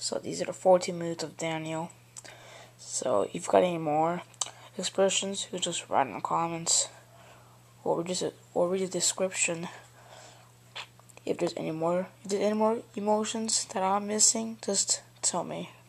So these are the 14 minutes of Daniel. So if you've got any more expressions, you just write in the comments or read the description. If there's any more emotions that I'm missing, just tell me.